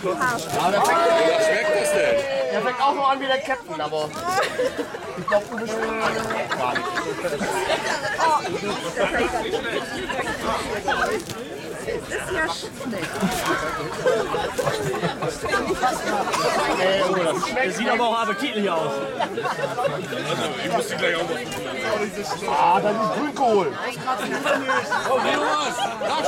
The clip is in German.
wer schmeckt das denn? Der fängt auch noch an wie der Captain, aber ich glaube, du bist gar nicht. Das ist ja schlecht. Das sieht aber auch appetitlich aus. Ich muss die gleich auch noch. Ah, das ist Grünkohl. Oh, was?